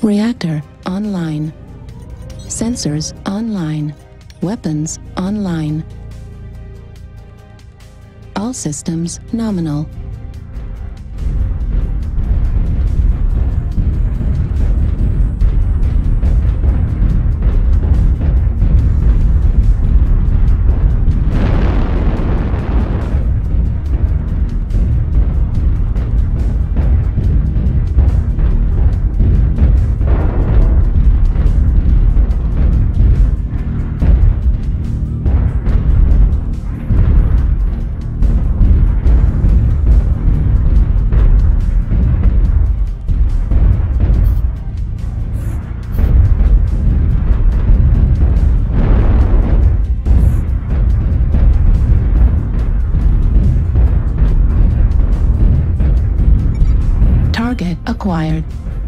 Reactor online. Sensors online. Weapons online. All systems nominal. Target acquired.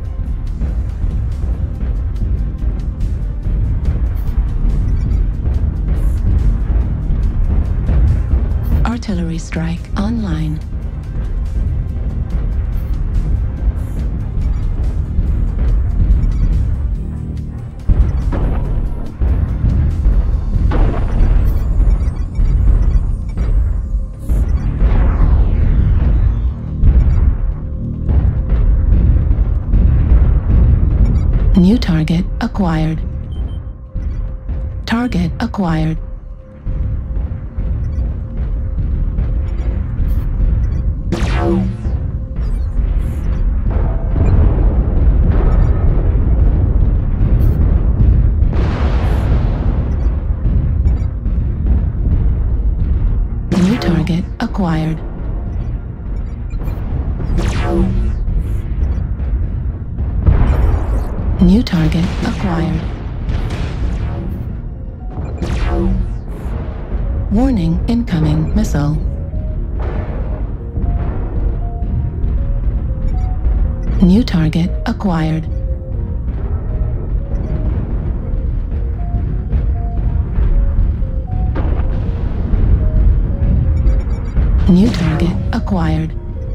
Artillery strike online. New target acquired. Target acquired. New target acquired. New target acquired. Warning, incoming missile. New target acquired. New target acquired.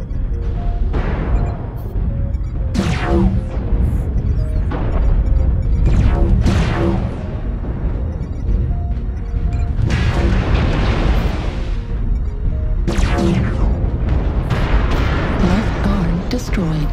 Left arm destroyed.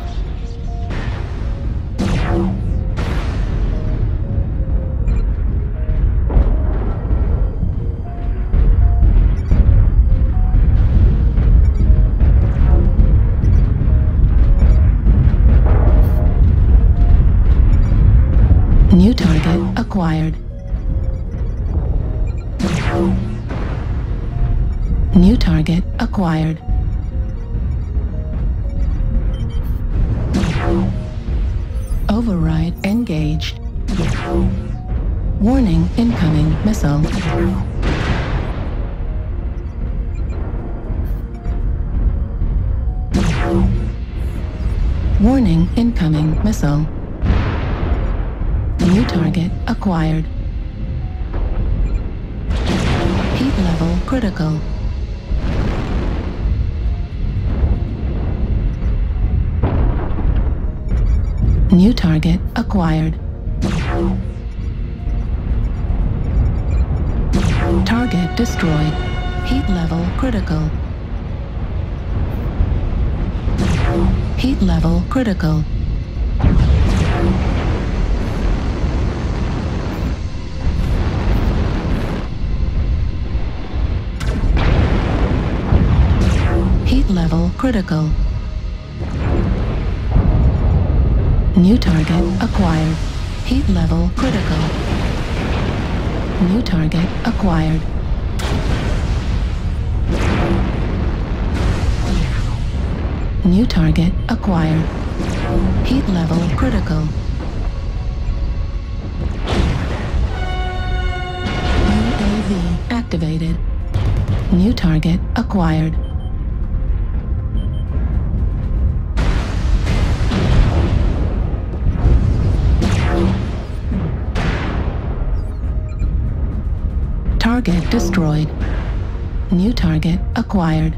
New target acquired. New target acquired. Override engaged. Warning, incoming missile. Warning, incoming missile. New target acquired. Heat level critical. New target acquired. Target destroyed. Heat level critical. Heat level critical. Heat level critical. New target acquired. Heat level critical. New target acquired. New target acquired. Heat level critical. UAV activated. New target acquired. Target destroyed. New target acquired.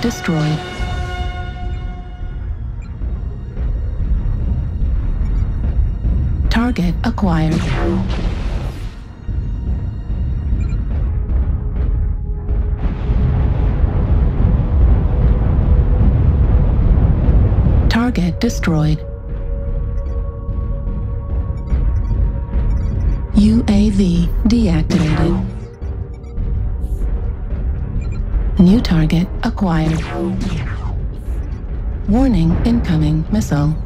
destroyed. Target acquired. Target destroyed. UAV deactivated. New target acquired. Warning, incoming missile.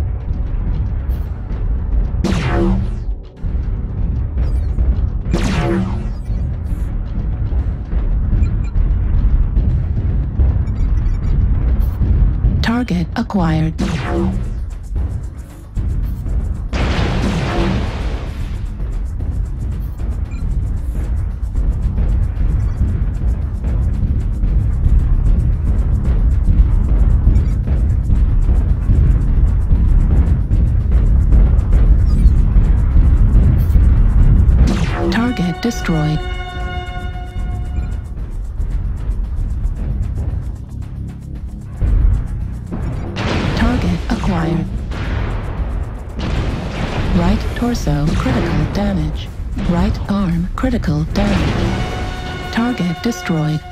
Target acquired. Target destroyed. Target acquired. Right torso critical damage. Right arm critical damage. Target destroyed.